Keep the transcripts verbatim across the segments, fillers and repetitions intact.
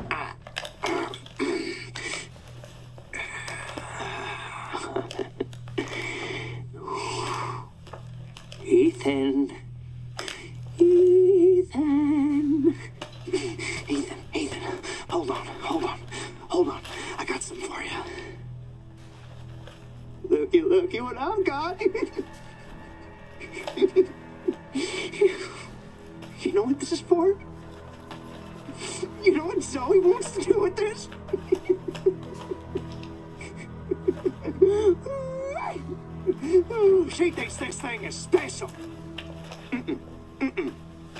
Ethan. Ethan. Ethan, Ethan. Hold on, hold on, hold on. I got something for you. Looky, looky what I've got. You know what this is for? You know what Zoe wants to do with this? She thinks this thing is special. Mm-mm. Mm-mm.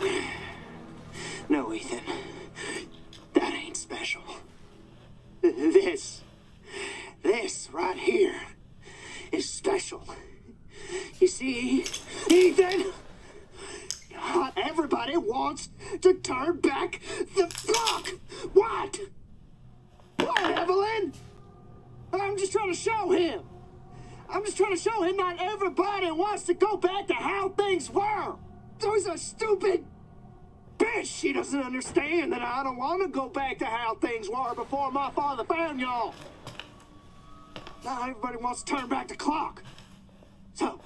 No, Ethan. That ain't special. This, this right here is special. You see, Ethan, not everybody wants to turn back the clock. What? What, Evelyn? I'm just trying to show him. I'm just trying to show him not everybody wants to go back to how things were. There's a stupid bitch. She doesn't understand that I don't want to go back to how things were before my father found y'all. Not everybody wants to turn back the clock. So,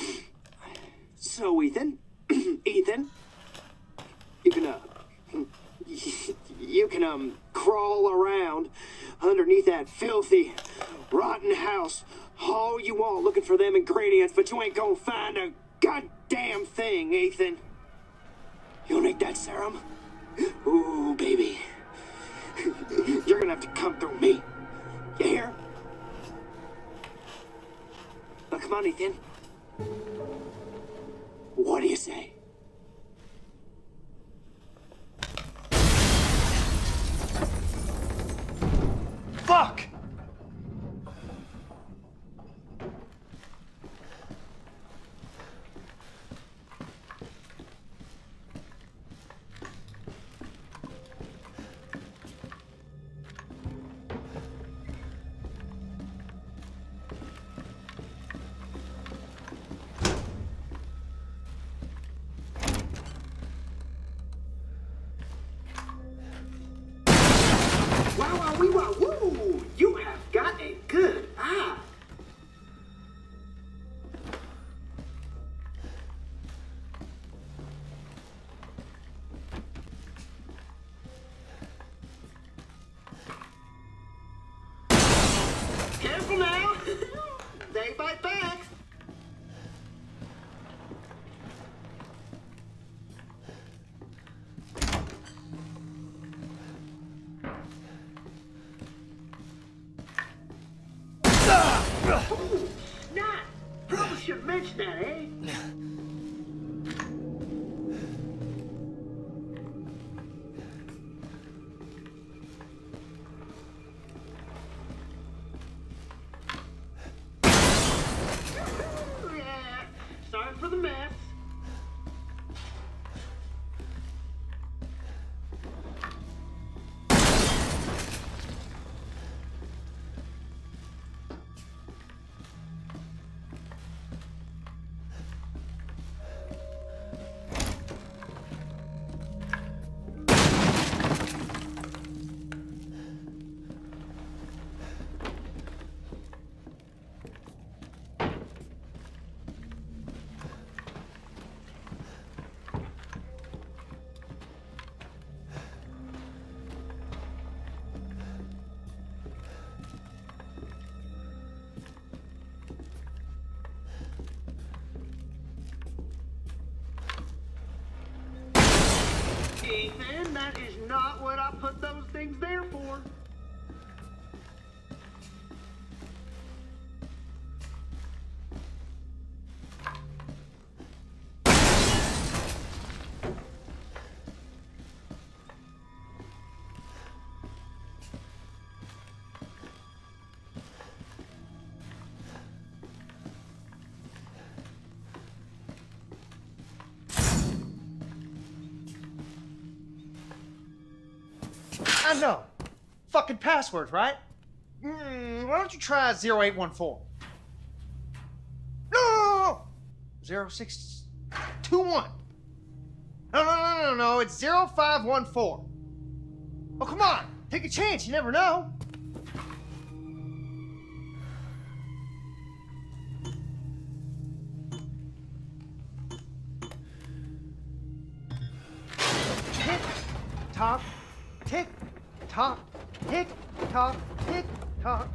so Ethan, Ethan, you can, uh, you can, um, crawl around underneath that filthy, rotten house all you want looking for them ingredients, but you ain't gonna find a goddamn thing, Ethan. You'll need that serum? Ooh, baby. You're gonna have to come through me. You hear? Now, come on, Ethan. What do you say? Fuck! Wow, wow, wee, wow, woo! You have got a good eye. Careful now. They bite back. Ooh, snap! Probably should mention that, eh? Yeah, sorry for the mess. Ethan, that is not what I put those things there for. I know. Fucking passwords, right? Mm, why don't you try zero eight one four? No, no, no, no. zero six two one. No, no, no, no, no. It's zero five one four. Oh, come on. Take a chance, you never know. Tick tock, tick tock, tick tock, tick tock.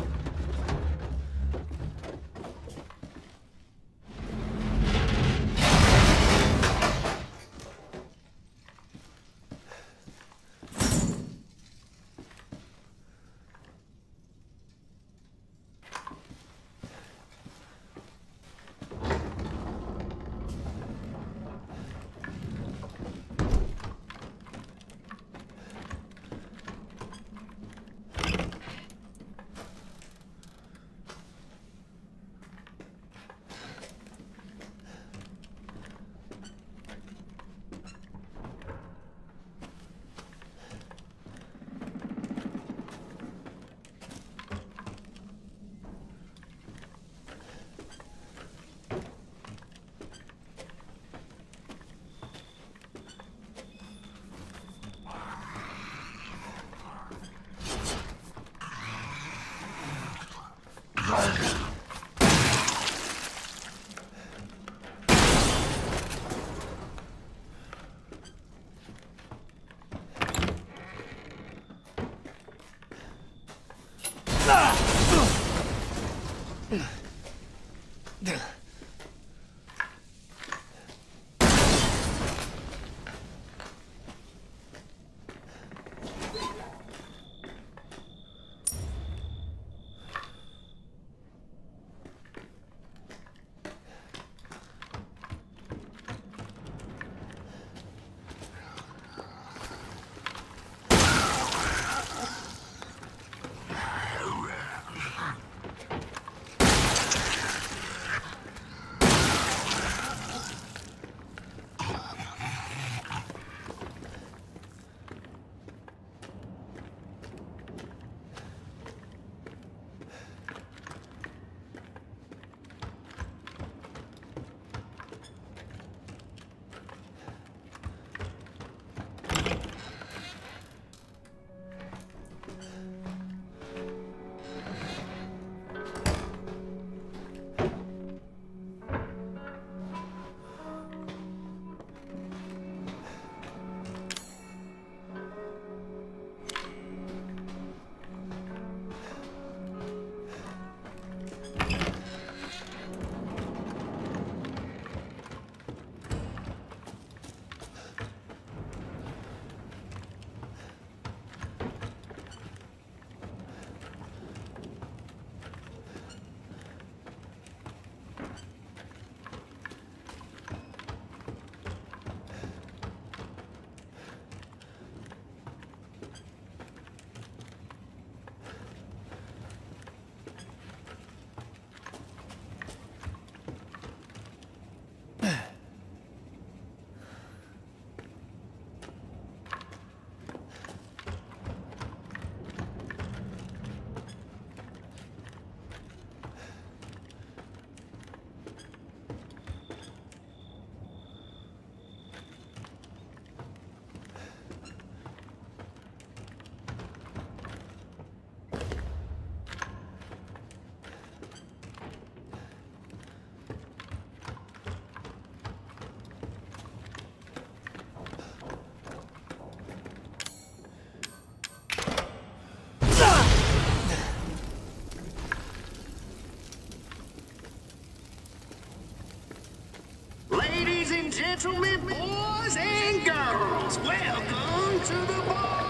Gentlemen, boys and girls, welcome to the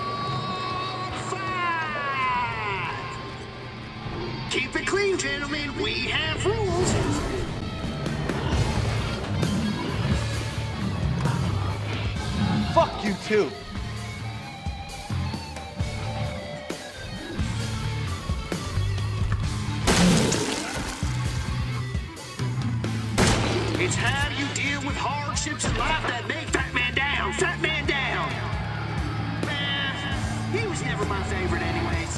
bar fight! Keep it clean, gentlemen, we have rules. Fuck you too. It's how do you deal with hardships in life that make Fat Man down, Fat Man down. Eh, he was never my favorite anyways.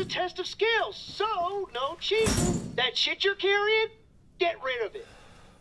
test of skills, so no cheating. That shit you're carrying, get rid of it.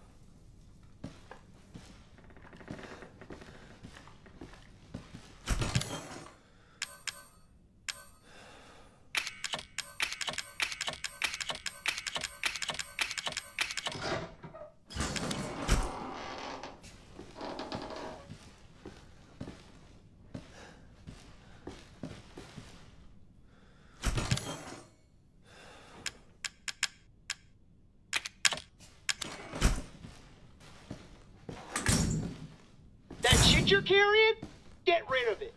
You're carrying, get rid of it.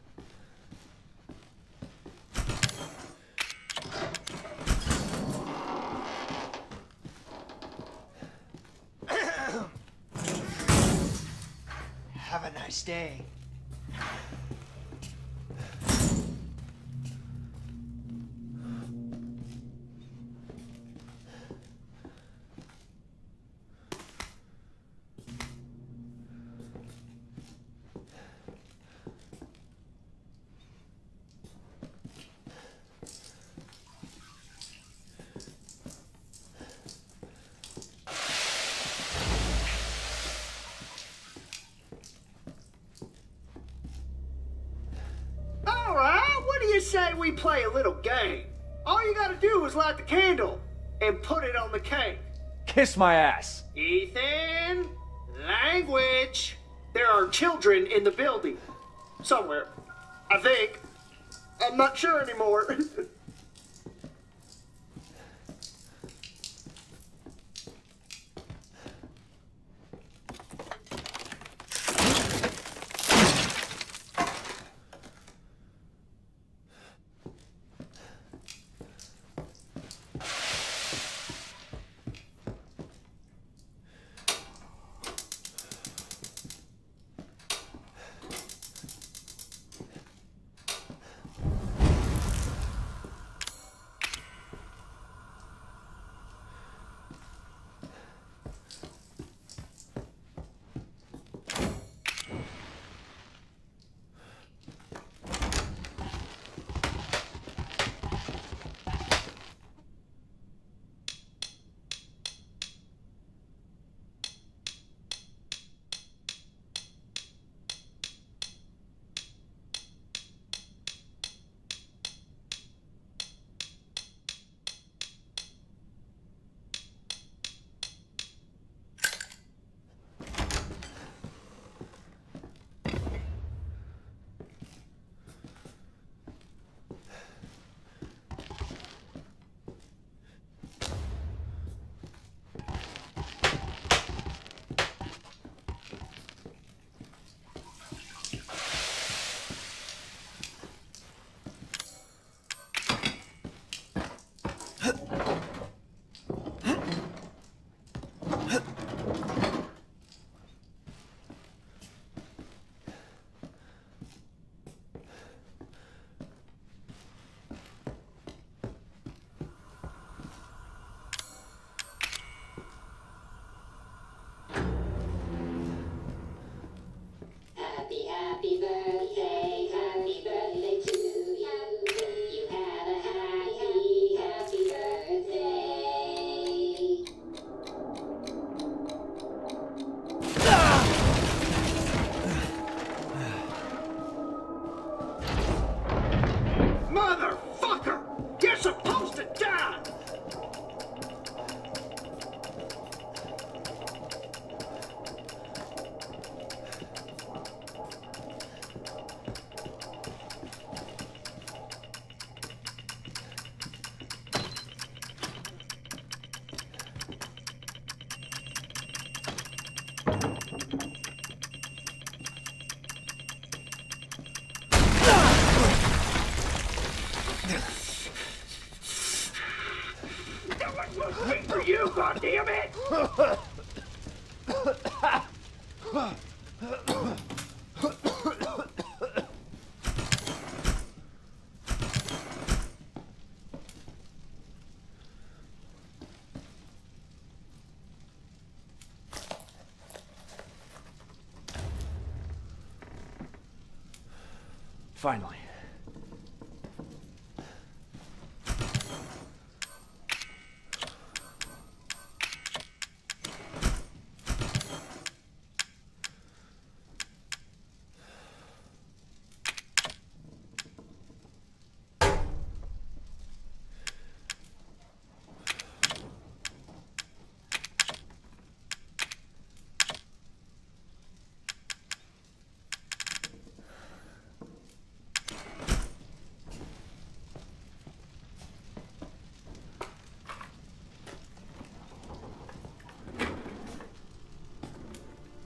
Have a nice day. Say we play a little game. All you gotta do is light the candle and put it on the cake. Kiss my ass. Ethan, language. There are children in the building. Somewhere. I think. I'm not sure anymore. Wait for you, goddammit! Finally.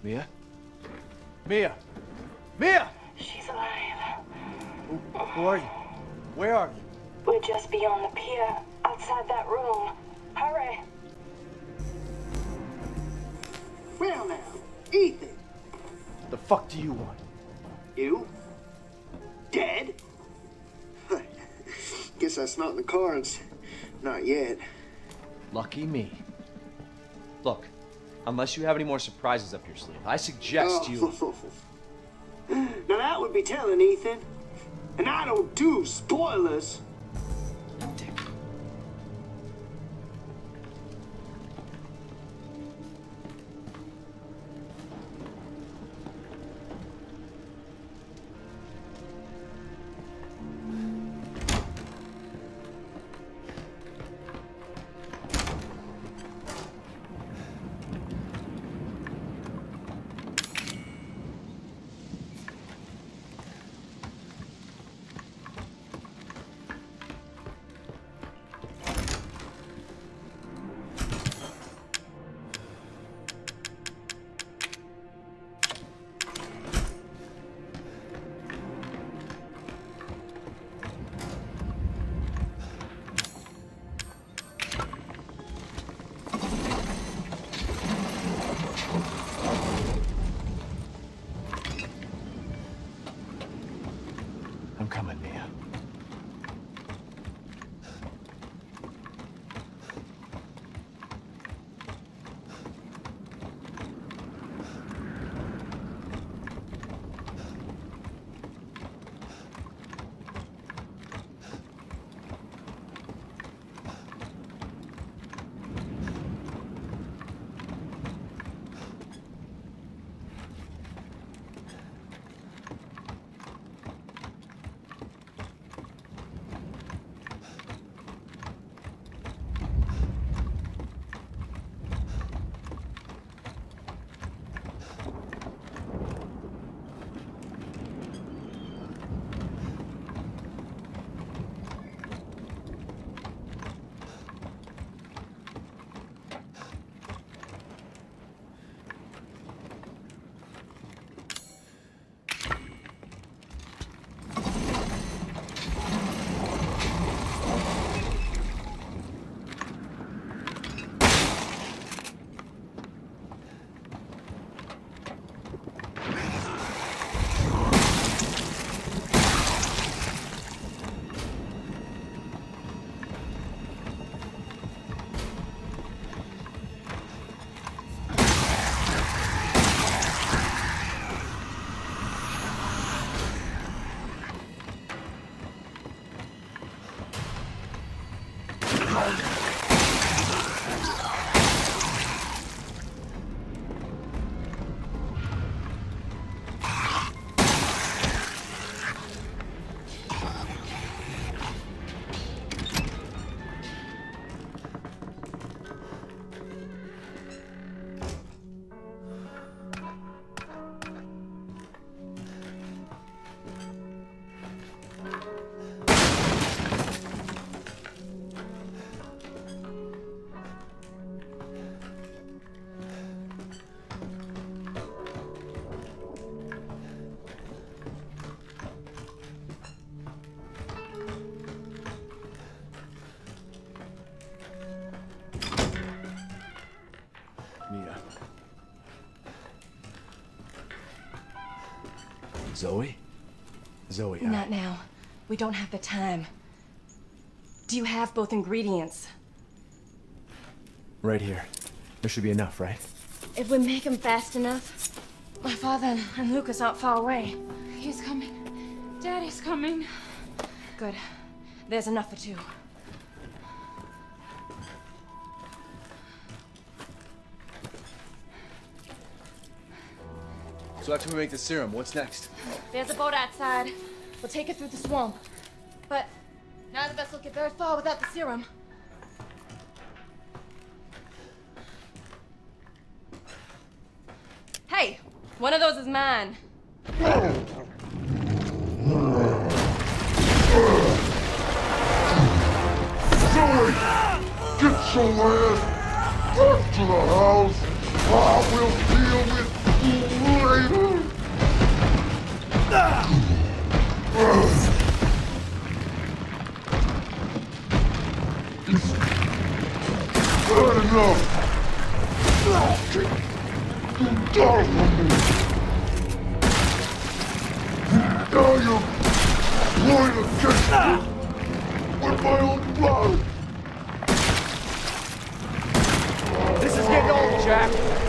Mia? Mia! Mia! She's alive. Who, who are you? Where are you? We're just beyond the pier, outside that room. Hurry! Well now, Ethan. The fuck do you want? You? Dead? Guess that's not in the cards. Not yet. Lucky me. Look, unless you have any more surprises up your sleeve, I suggest you... Oh. Now that would be telling, Ethan. And I don't do spoilers. Dick. I'm coming, Mia. Mia. Zoe? Zoe, I... Not now. We don't have the time. Do you have both ingredients? Right here. There should be enough, right? If we make them fast enough, my father and Lucas aren't far away. He's coming. Daddy's coming. Good. There's enough for two. So after we make the serum, what's next? There's a boat outside. We'll take it through the swamp. But none of us will get very far without the serum. Hey, one of those is mine. Zoe! Get your ass back to the house! I will deal with you! This is getting old, Jack.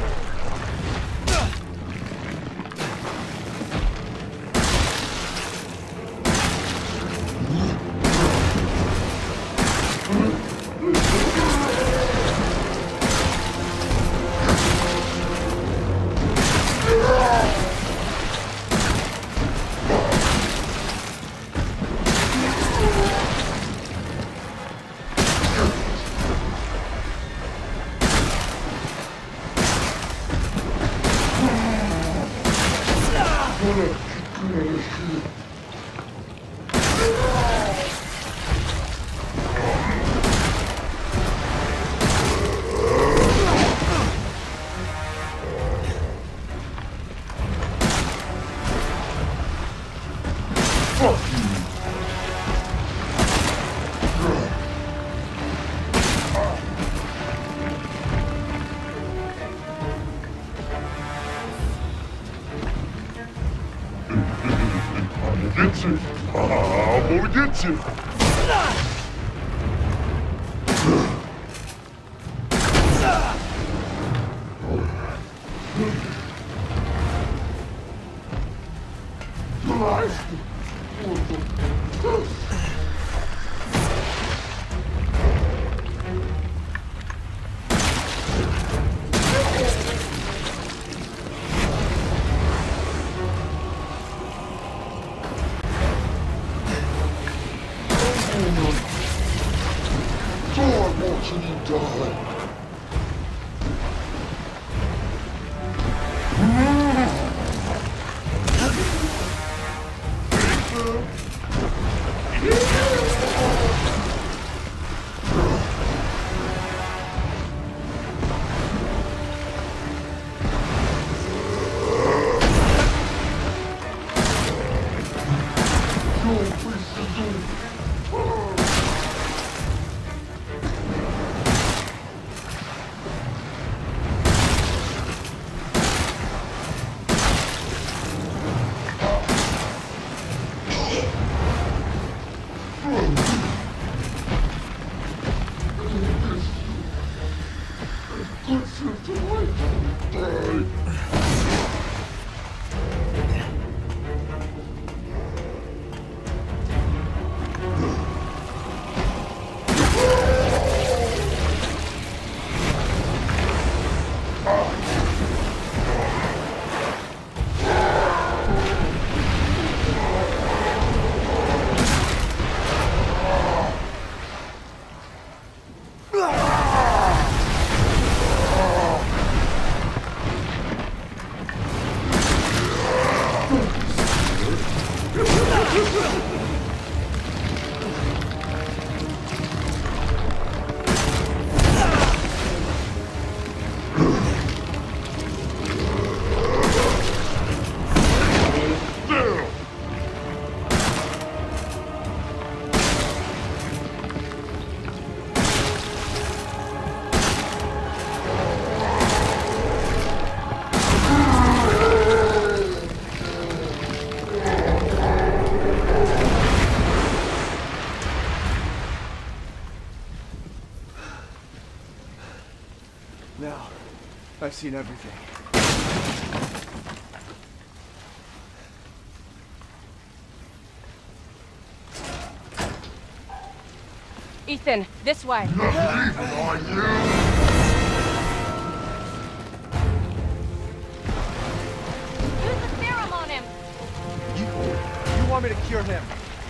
Get you. I'm gonna get you. Now, I've seen everything. Ethan, this way. Not leaving, are you? Use the serum on him. You, you want me to cure him?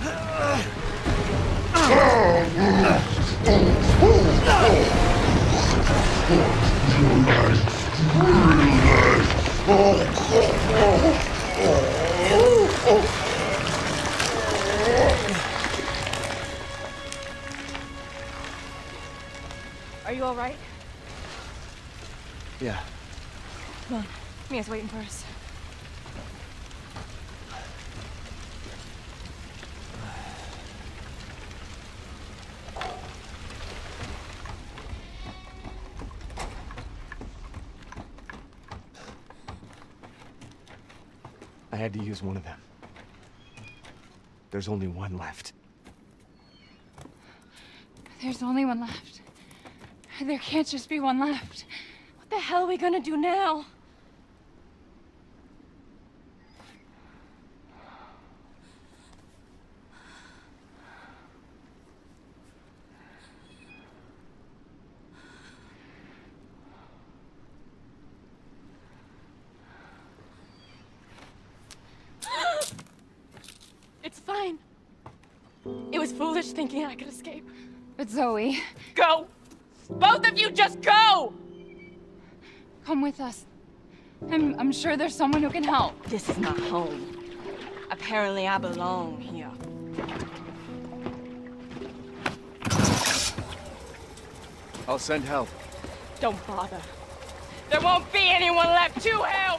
Are you all right? Yeah. Come on. Mia's waiting for us. I had to use one of them. There's only one left. There's only one left. There can't just be one left. What the hell are we gonna do now? It's fine. It was foolish thinking I could escape. But Zoe... Go! Both of you just go! Come with us. I'm, I'm sure there's someone who can help. This is not home. Apparently I belong here. I'll send help. Don't bother. There won't be anyone left to help!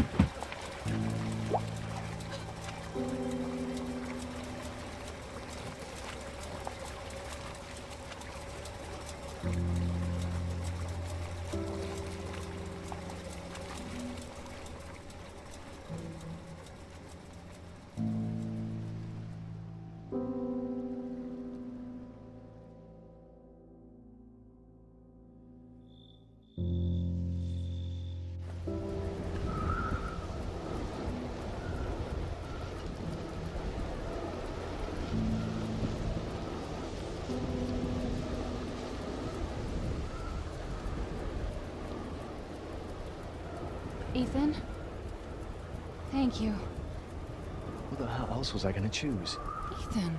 Ethan? Thank you. Who the hell else was I gonna choose? Ethan.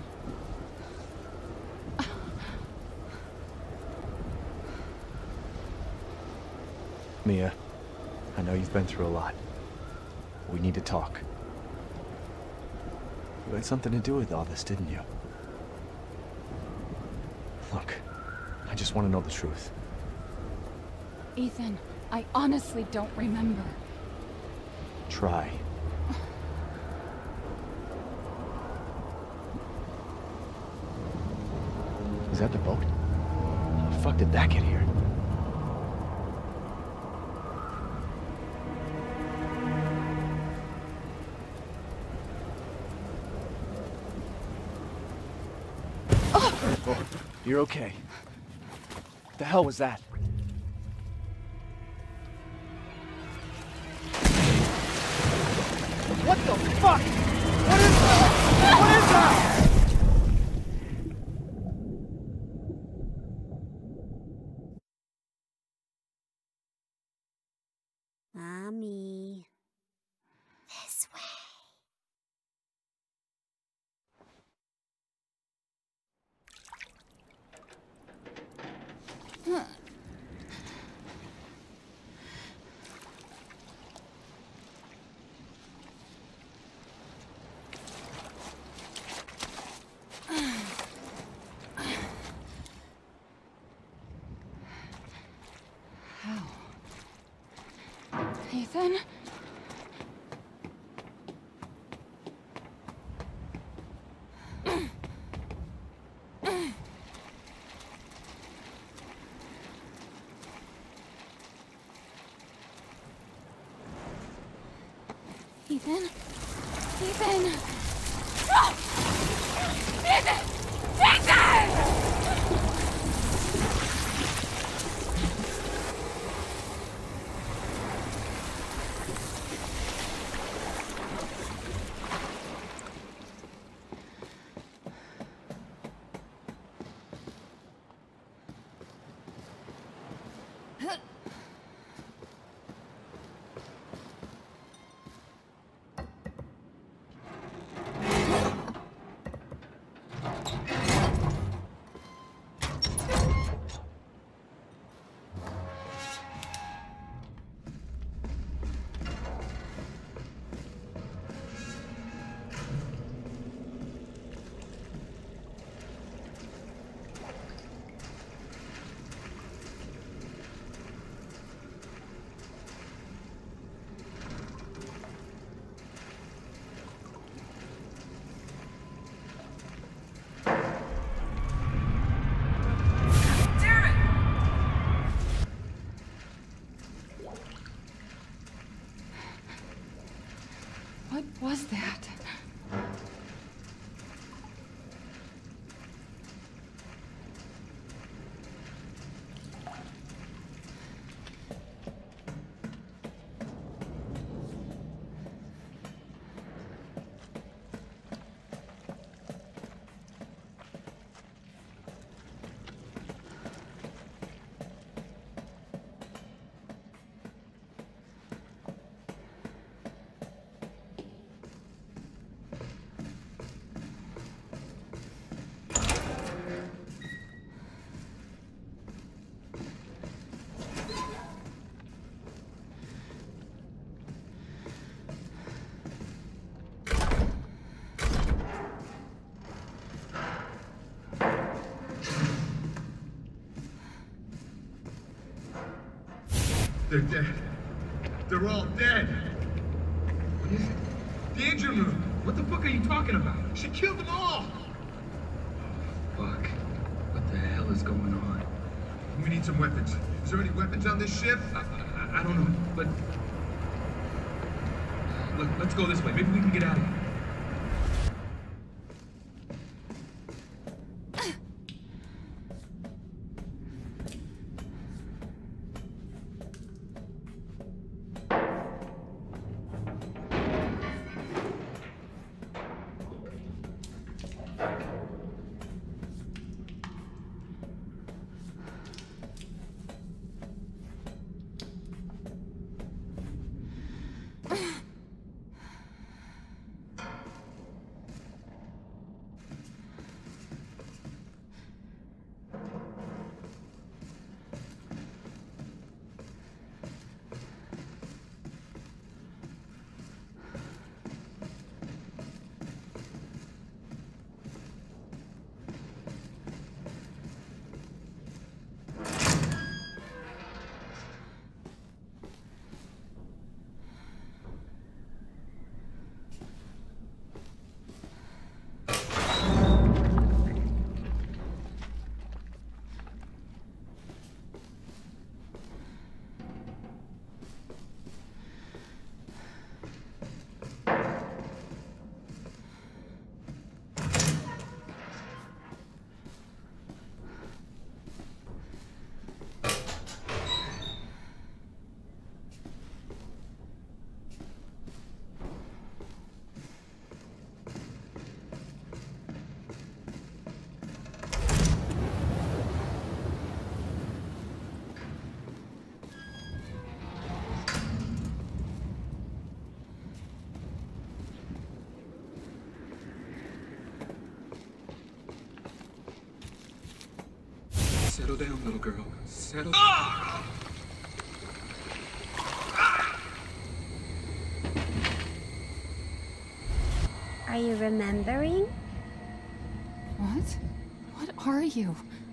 Mia, I know you've been through a lot. We need to talk. You had something to do with all this, didn't you? Look, I just want to know the truth. Ethan, I honestly don't remember. Try. Is that the boat? How the fuck did that get here? Oh, you're okay. What the hell was that? What the fuck? What is that? What is that? Mommy. This way. Ethan? Ethan? Ethan! No! Ethan! Ethan! What was that? They're dead. They're all dead. What is it? The engine room. What the fuck are you talking about? She killed them all. Fuck. What the hell is going on? We need some weapons. Is there any weapons on this ship? I, I, I don't know, but... Look, let's go this way. Maybe we can get out of here. Settle down, little girl. Settle. Ah! Are you remembering? What? What are you?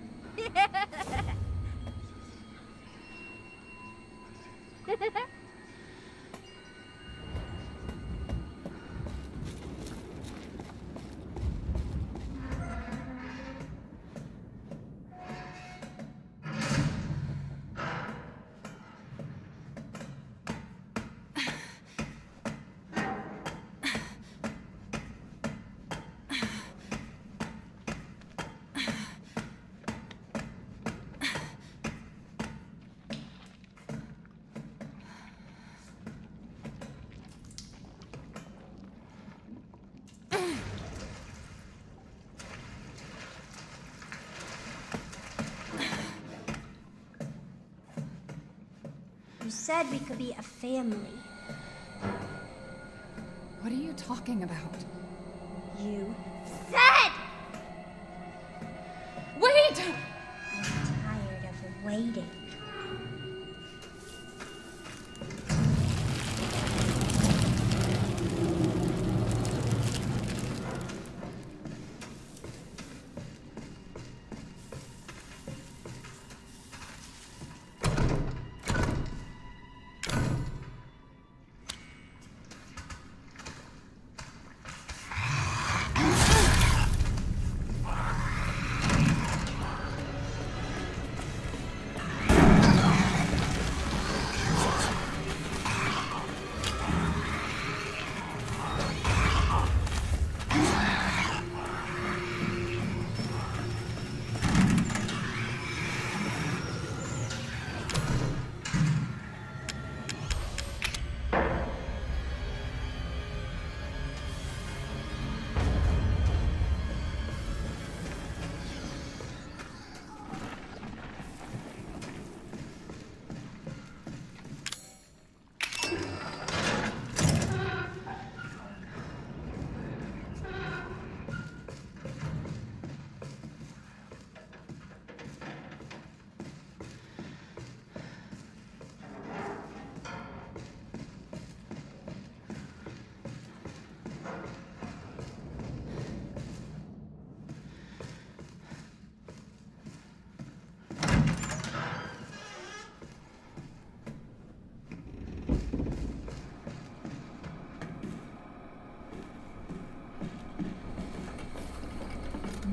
You said we could be a family. What are you talking about? You said! Wait! I'm tired of waiting.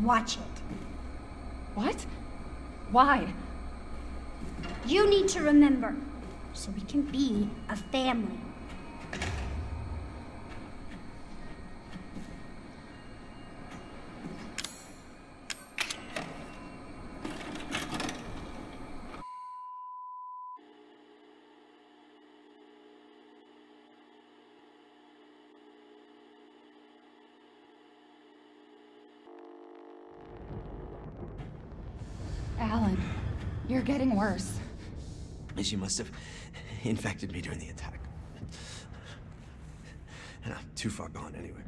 watch it. What? Why? You need to remember, so we can be a family. Alan, you're getting worse. She must have infected me during the attack. And I'm too far gone anyway.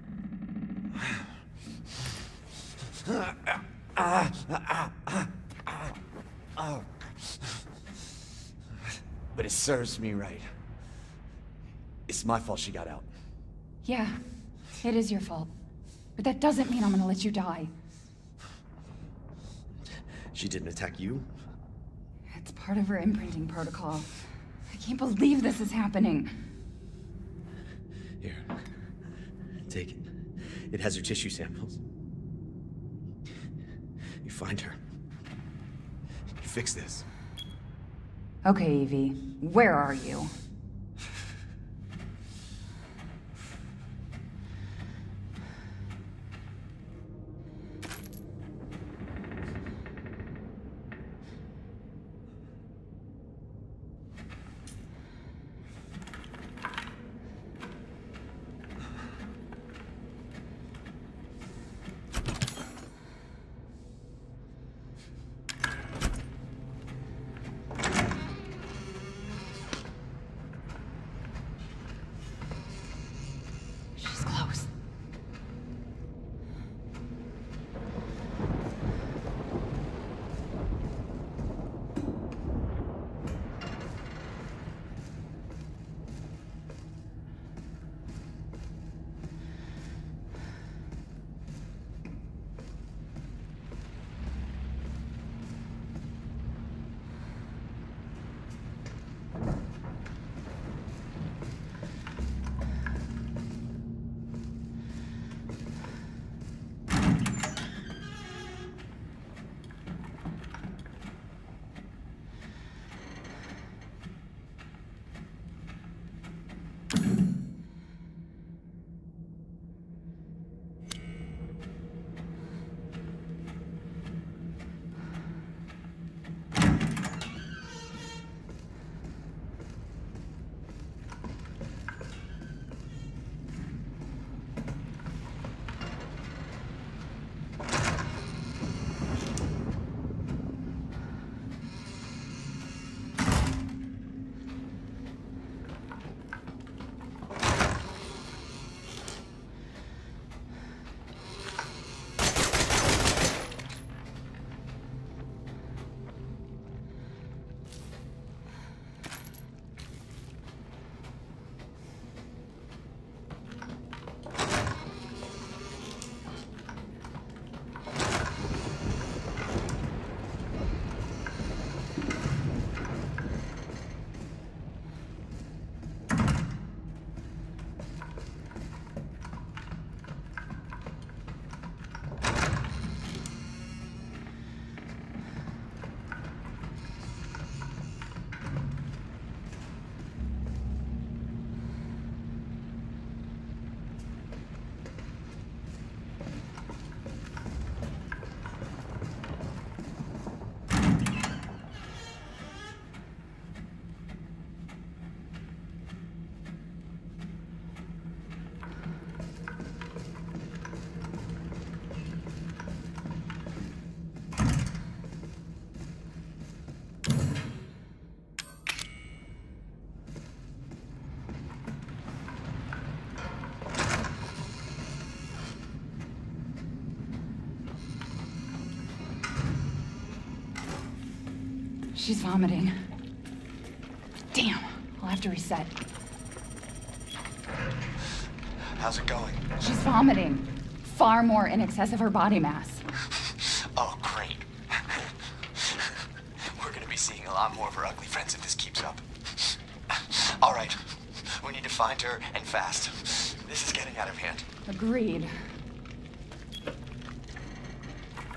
But it serves me right. It's my fault she got out. Yeah, it is your fault. But that doesn't mean I'm gonna let you die. She didn't attack you? It's part of her imprinting protocol. I can't believe this is happening. Here. Take it. It has her tissue samples. You find her. You fix this. Okay, Evie. Where are you? She's vomiting. Damn, I'll have to reset. How's it going? She's vomiting. Far more in excess of her body mass. Oh, great. We're gonna be seeing a lot more of her ugly friends if this keeps up. All right, we need to find her, and fast. This is getting out of hand. Agreed.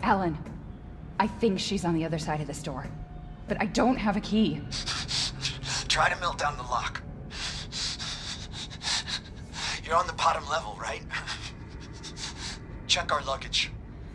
Helen, I think she's on the other side of this door, but I don't have a key. Try to melt down the lock. You're on the bottom level, right? Check our luggage.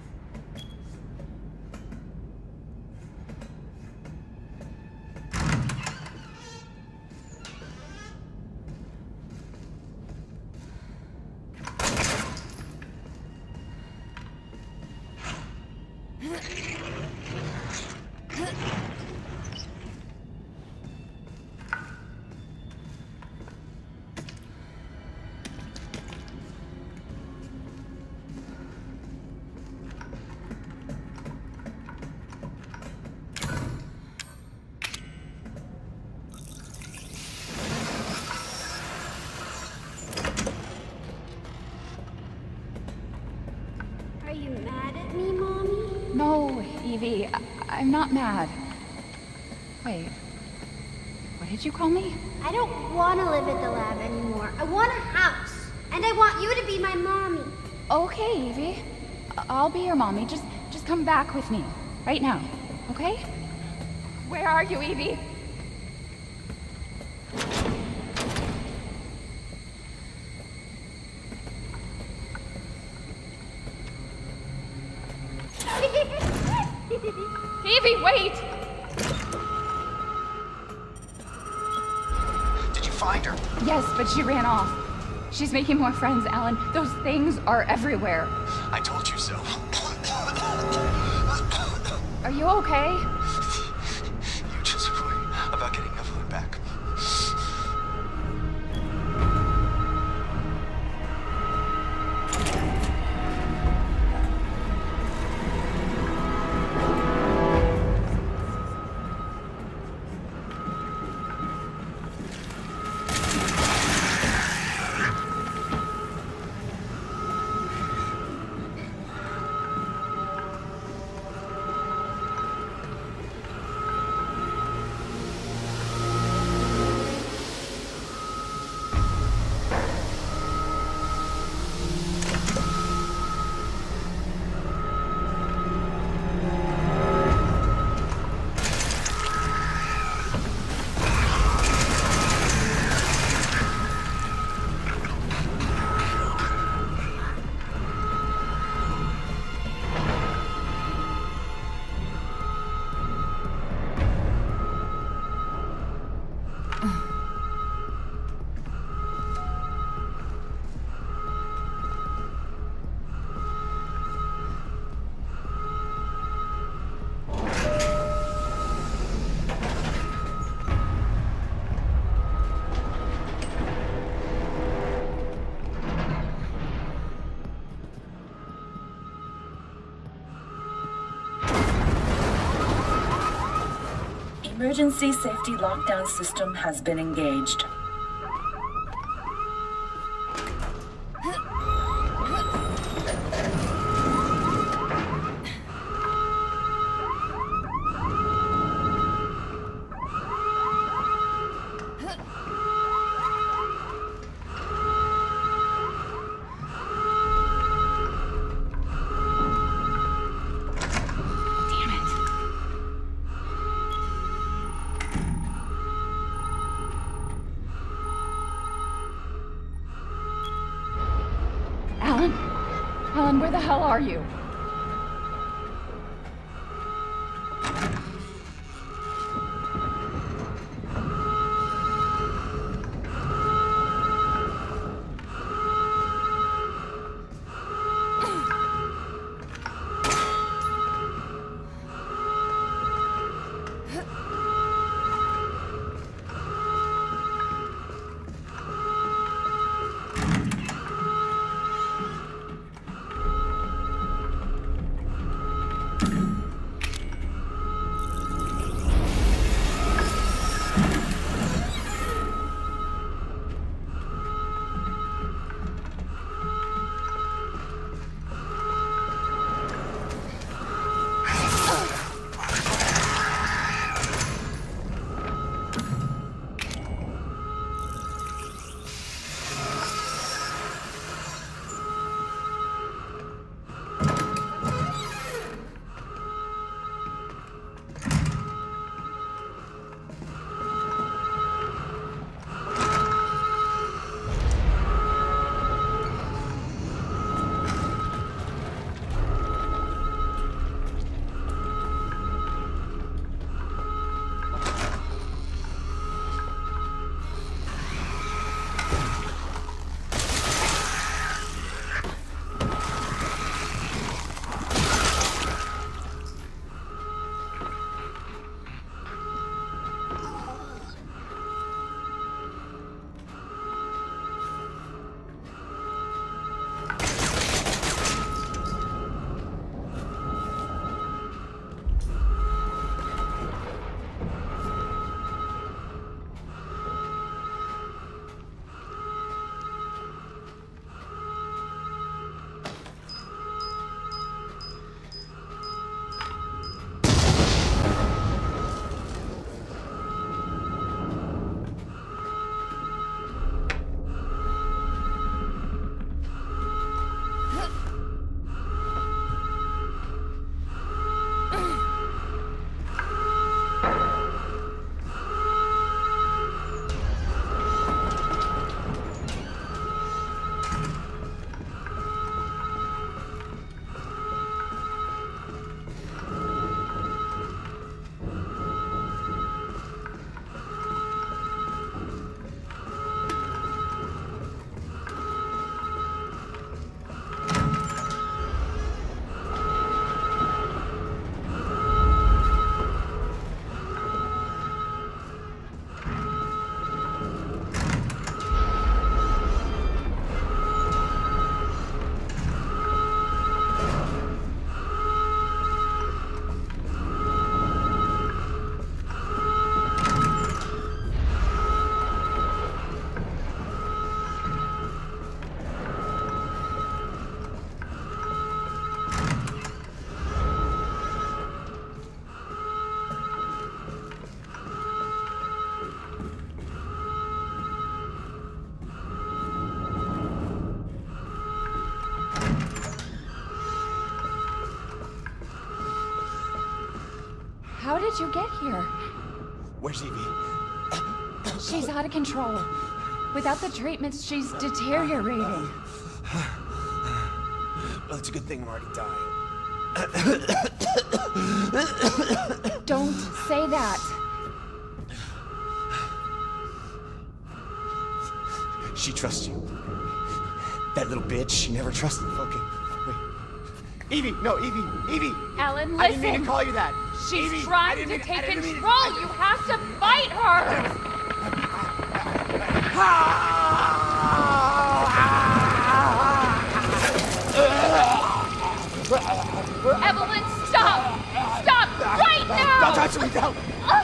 Evie, I I'm not mad. Wait, what did you call me? I don't want to live at the lab anymore. I want a house. And I want you to be my mommy. Okay, Evie. I- I'll be your mommy. Just, just come back with me. Right now, okay? Where are you, Evie? Evie, wait! Did you find her? Yes, but she ran off. She's making more friends, Alan. Those things are everywhere. I told you so. Are you okay? You just worry about getting Evelyn back. Emergency safety lockdown system has been engaged. Alan, where the hell are you? did you get here? Where's Evie? She's out of control. Without the treatments, she's deteriorating. Well, it's a good thing I'm already dying. Don't say that. She trusts you. That little bitch, she never trusted. Okay, wait. Evie, no, Evie, Evie! Alan, listen! I didn't mean to call you that! She's Evie, trying to mean, take control! Mean, you have to fight her! Evelyn, stop! Stop right now! Don't touch me, don't!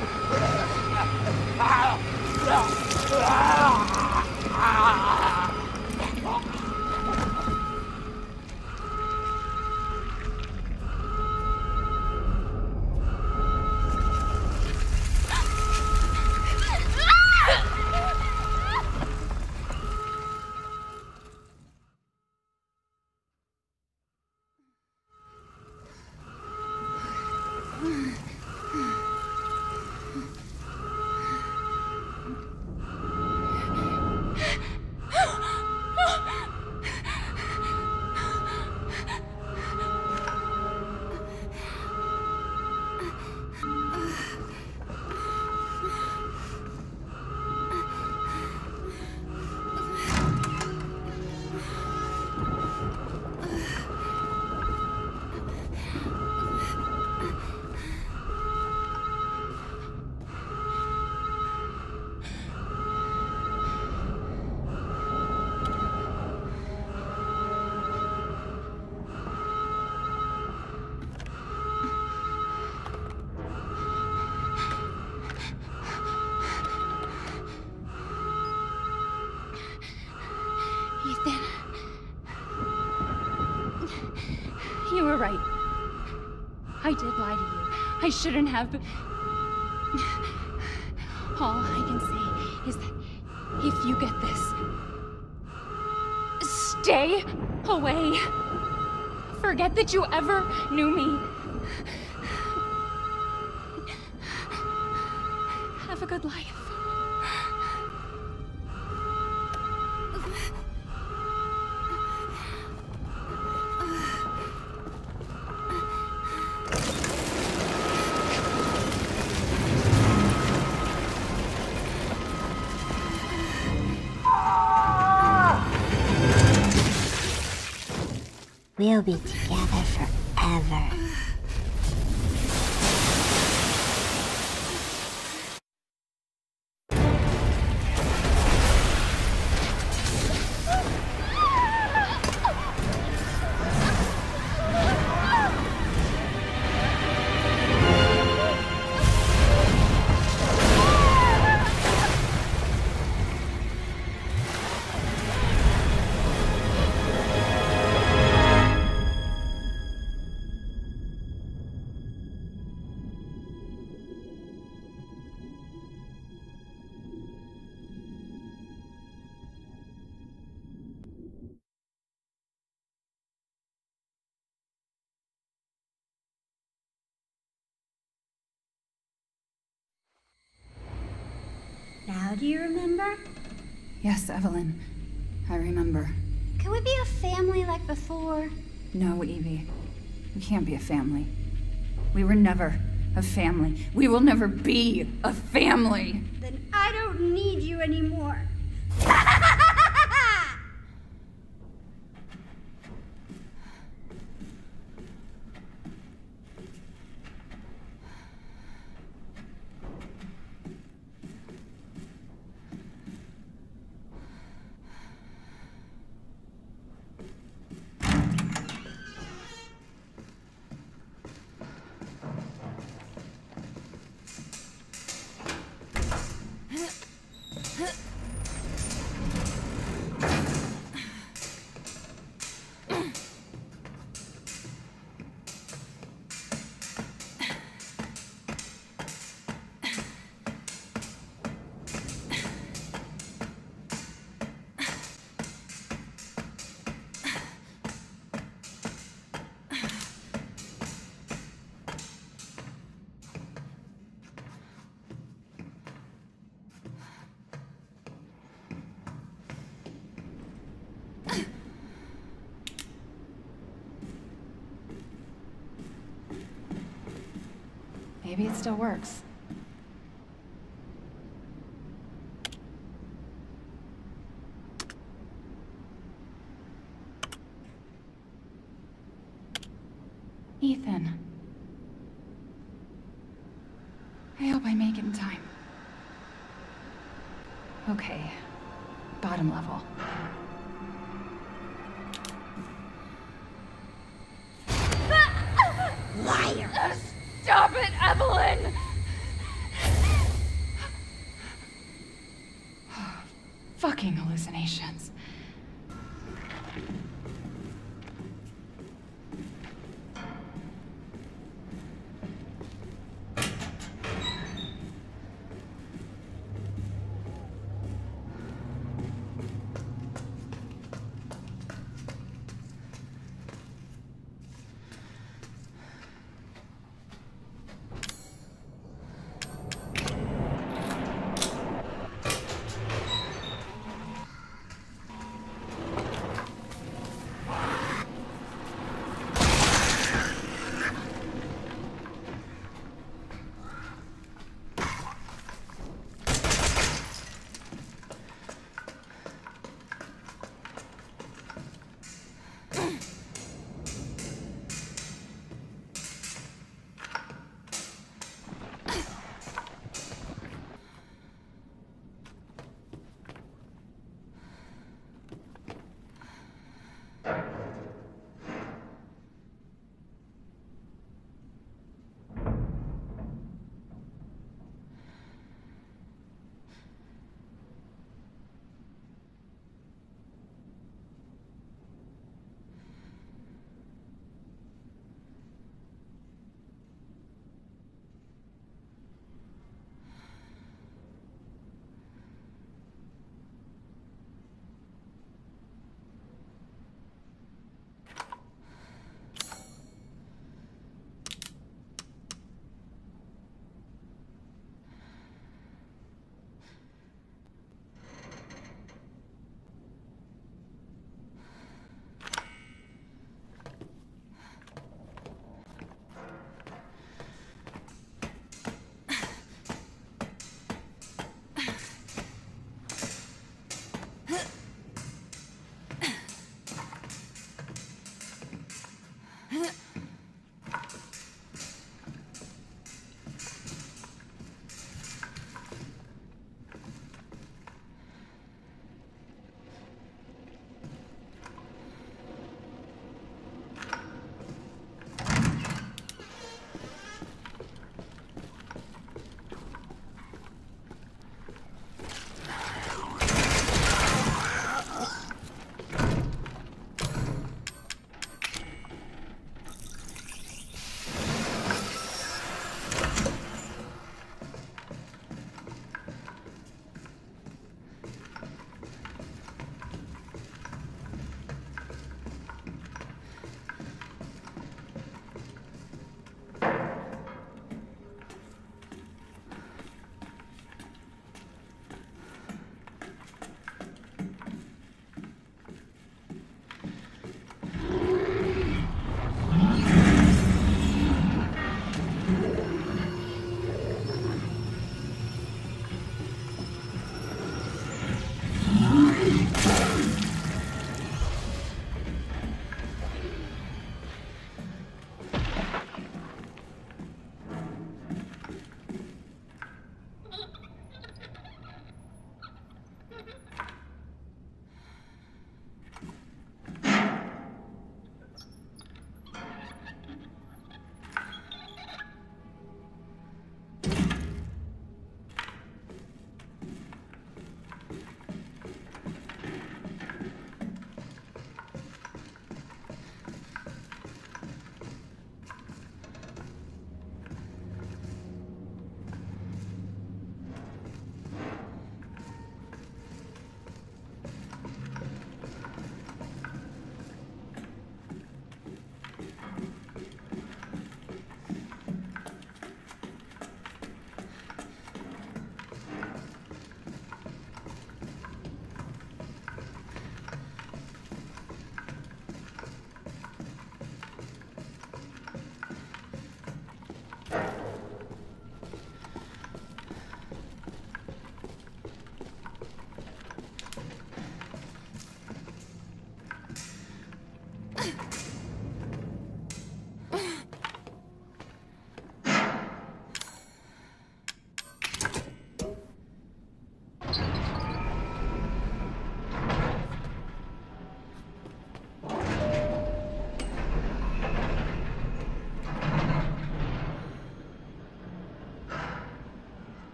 Ethan. You were right. I did lie to you. I shouldn't have. All I can say is that if you get this, stay away. Forget that you ever knew me. Have a good life. We'll be together forever. Now do you remember? Yes, Evelyn. I remember. Can we be a family like before? No, Evie. We can't be a family. We were never a family. We will never be a family. Then I don't need you anymore. Maybe it still works. Ethan. I hope I make it in time. Okay. Bottom level. Liar! Stop it, Evelyn! Fucking hallucinations.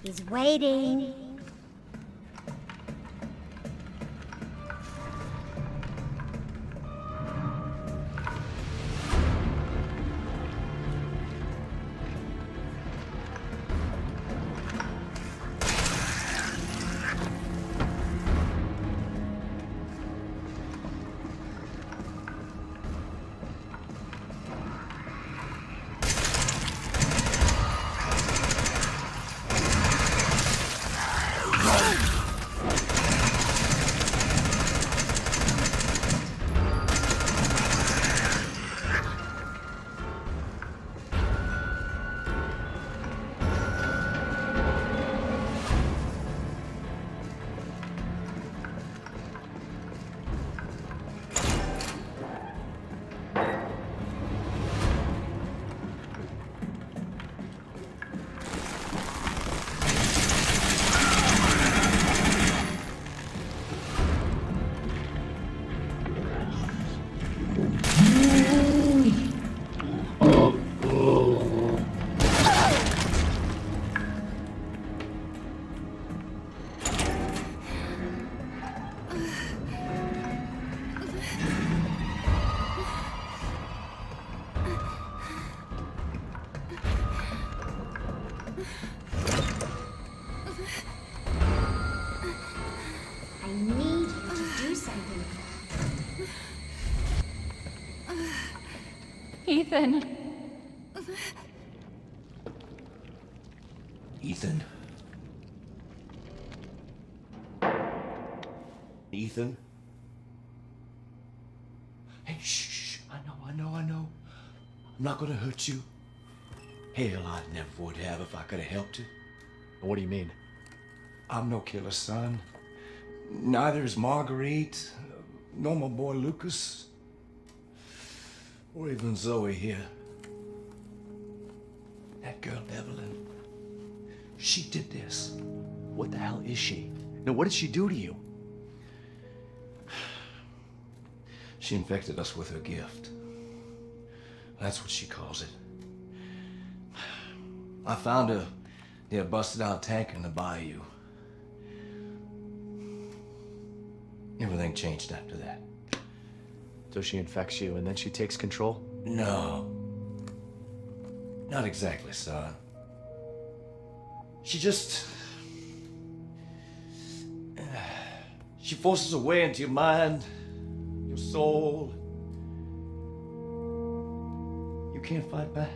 He's waiting. Ethan. Ethan? Ethan? Hey, shh, shh, I know, I know, I know. I'm not gonna hurt you. Hell, I never would have if I could have helped you. What do you mean? I'm no killer, son. Neither is Marguerite, nor my boy Lucas, or even Zoe here. That girl, Evelyn, she did this. What the hell is she? No, what did she do to you? She infected us with her gift. That's what she calls it. I found her near a busted out tanker in the bayou. Everything changed after that. So she infects you and then she takes control? No. Not exactly, son. She just... She forces her way into your mind, your soul. You can't fight back.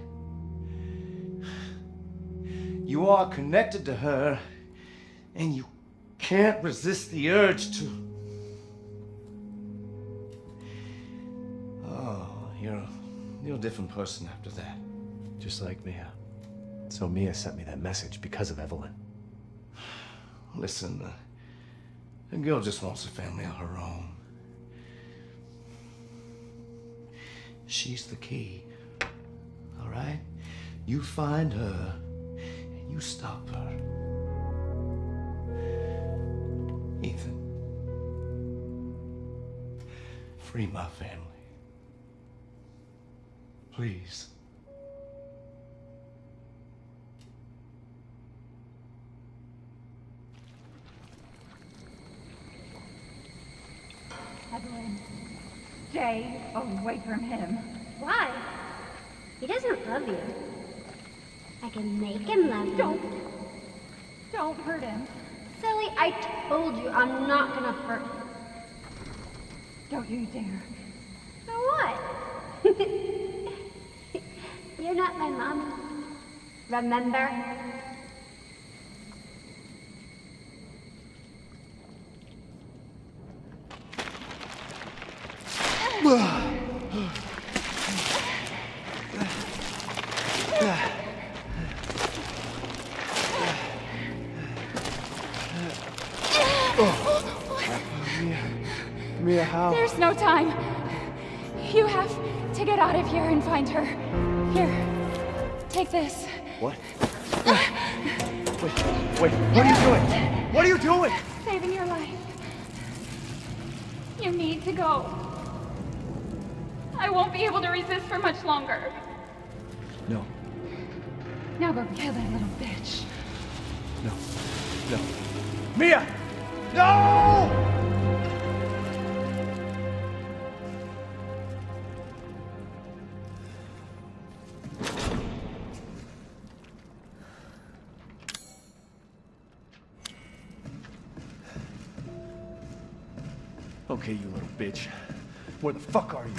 You are connected to her, and you can't resist the urge to... Oh, you're a, you're a different person after that. Just like Mia. So Mia sent me that message because of Evelyn. Listen, uh, the girl just wants a family of her own. She's the key, all right? You find her, and you stop her. Ethan, free my family. Please. Evelyn, stay away from him. Why? He doesn't love you. I can make him love you. Don't. Don't hurt him. Silly, I told you I'm not gonna hurt him. Don't you dare. So what? You're not my mommy. Remember? Mia, how? There's no time. You have to get out of here and find her. Here, take this. What? Wait, wait, what are you doing? What are you doing? Saving your life. You need to go. I won't be able to resist for much longer. No. Now go kill that little bitch. No. No. Mia! No! Okay, you little bitch. Where the fuck are you?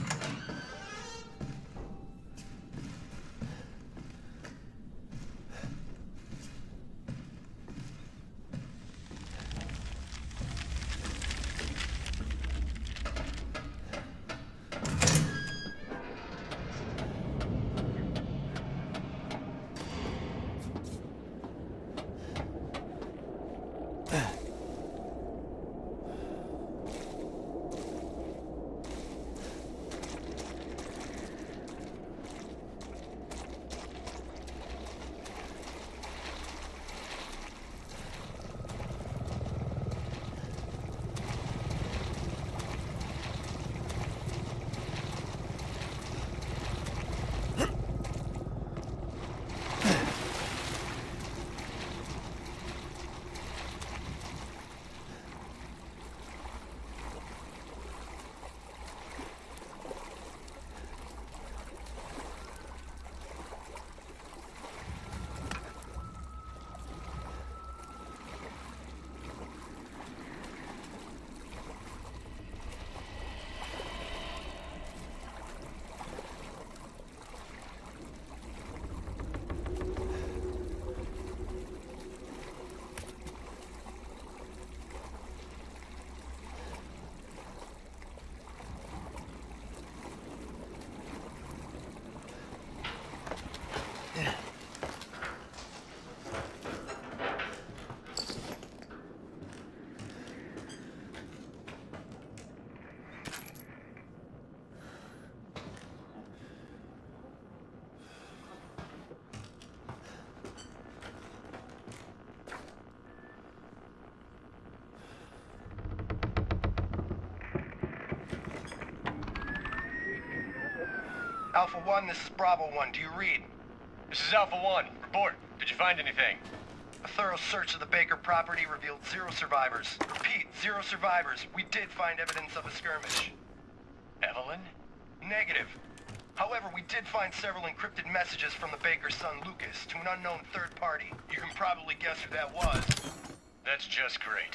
Alpha one, this is Bravo one. Do you read? This is Alpha one. Report. Did you find anything? A thorough search of the Baker property revealed zero survivors. Repeat, zero survivors. We did find evidence of a skirmish. Evelyn? Negative. However, we did find several encrypted messages from the Baker's son, Lucas, to an unknown third party. You can probably guess who that was. That's just great.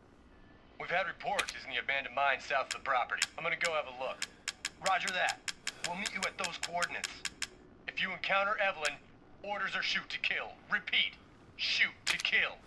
We've had reports he's in the abandoned mine south of the property. I'm gonna go have a look. Roger that. We'll meet you at those coordinates. If you encounter Evelyn, orders are shoot to kill. Repeat, shoot to kill.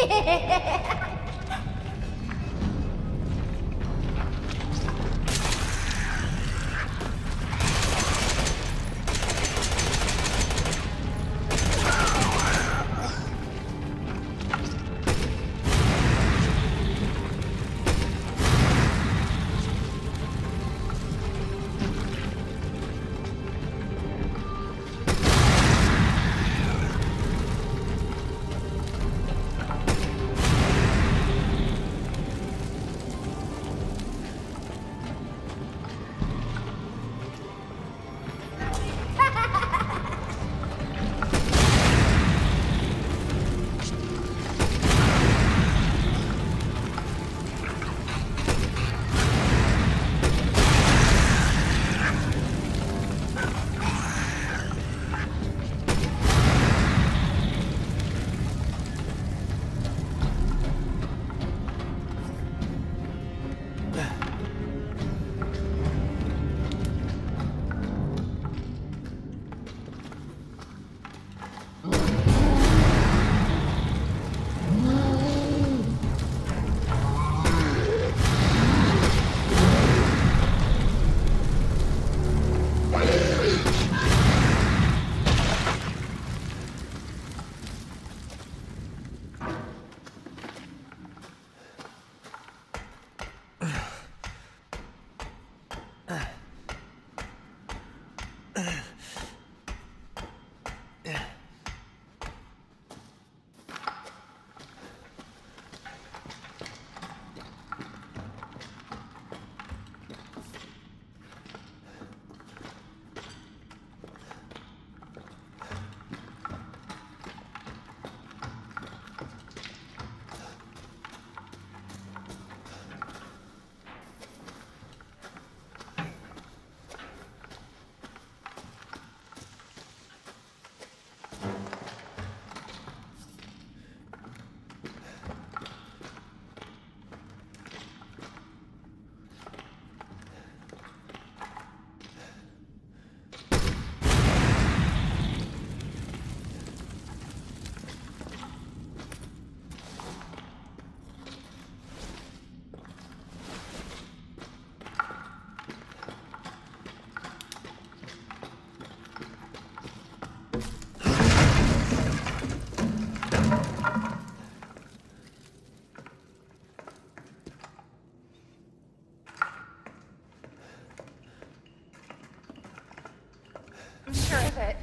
I'm sure of it.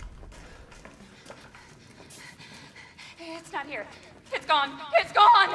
It's not here. It's gone. It's gone!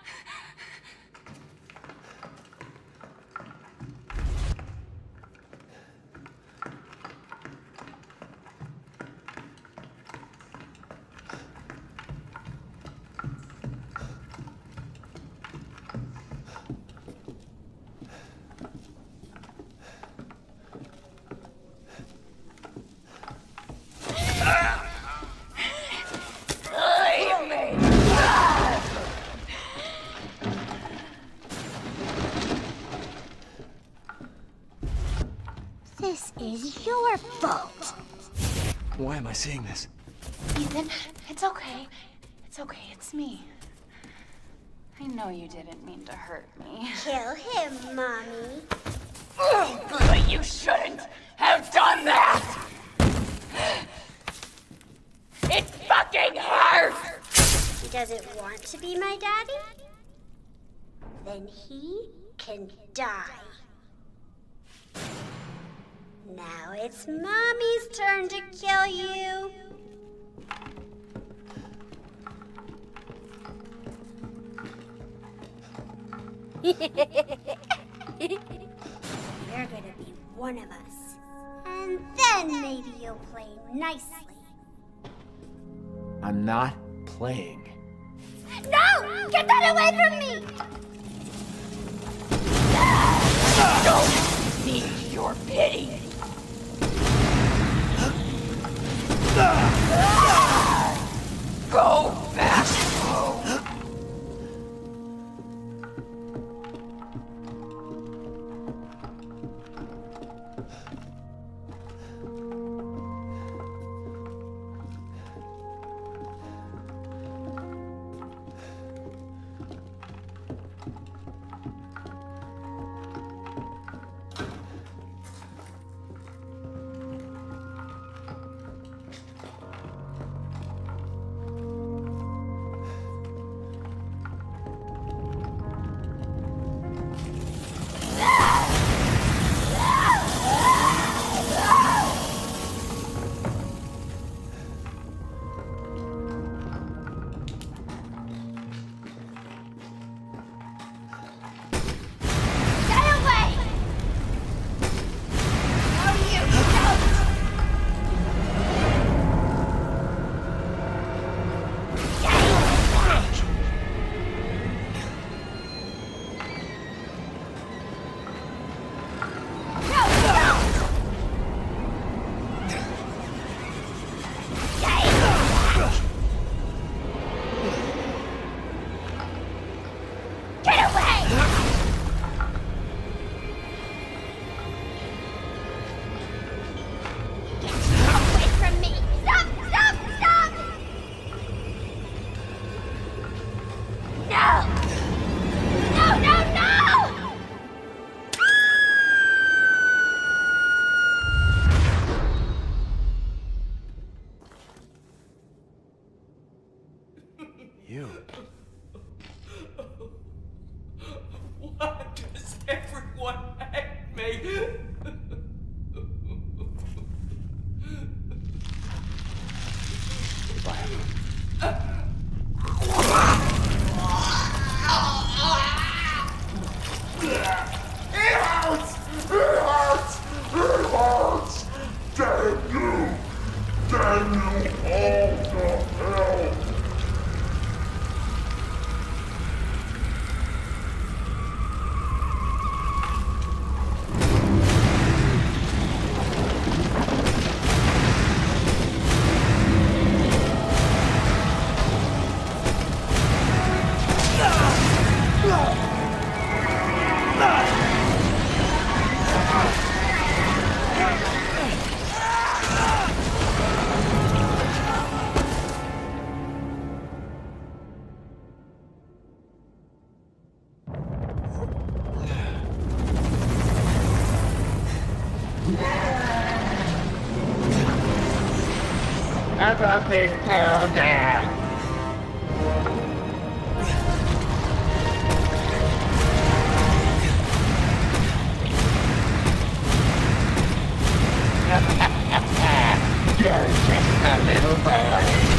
This is your fault. Why am I seeing this? Ethan, it's okay. It's okay, it's me. I know you didn't mean to hurt me. Kill him, Mommy. But you shouldn't have done that! It fucking hurts! He doesn't want to be my daddy? Then he can die. Now it's Mommy's turn to kill you. You're gonna be one of us. And then maybe you'll play nicely. I'm not playing. No! Get that away from me! Don't need your pity. Go back home. You. Why does everyone hate me? It hurts! It hurts! It hurts! Damn you! Damn you all to hell! Everything fell down. You're just a little boy.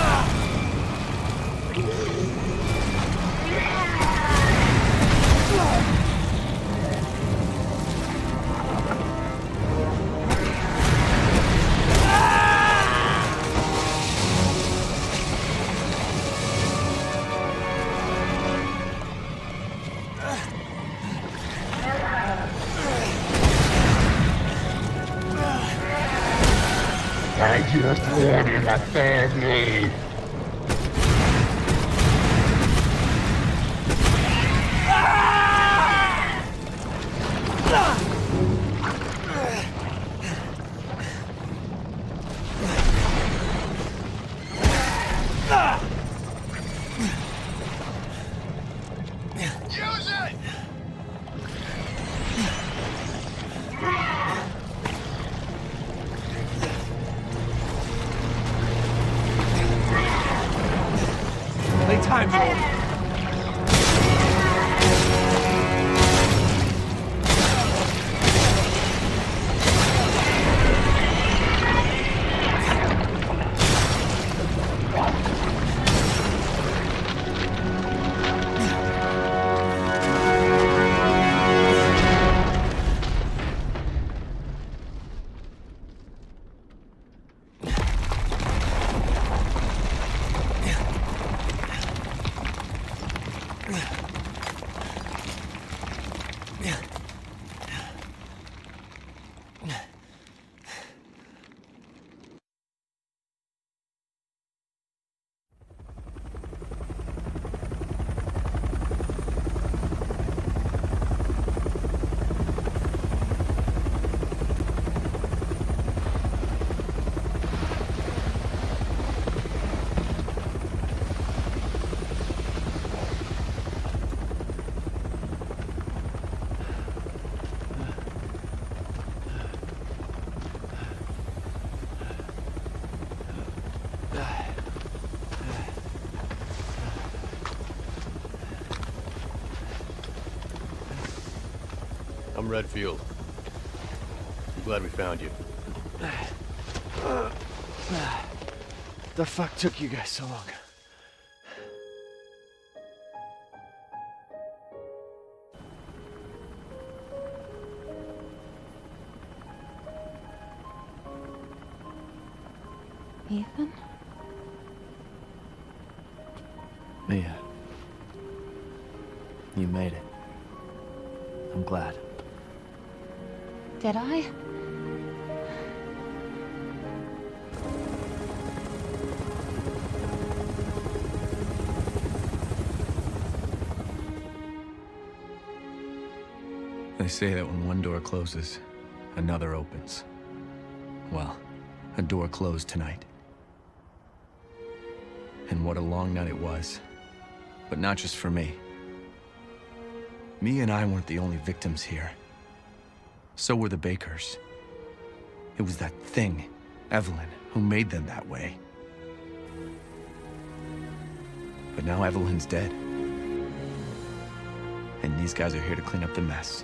I just wanted a family. Use it! Play time, Joel. I'm Redfield. I'm glad we found you. The fuck took you guys so long? Ethan? Mia. You made it. I'm glad. Did I? They say that when one door closes, another opens. Well, a door closed tonight. And what a long night it was. But not just for me. Mia and I weren't the only victims here. So were the Bakers. It was that thing, Evelyn, who made them that way. But now Evelyn's dead. And these guys are here to clean up the mess.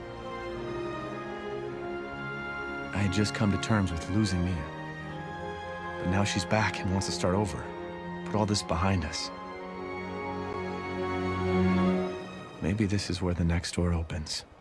I had just come to terms with losing Mia. But now she's back and wants to start over. Put all this behind us. Maybe this is where the next door opens.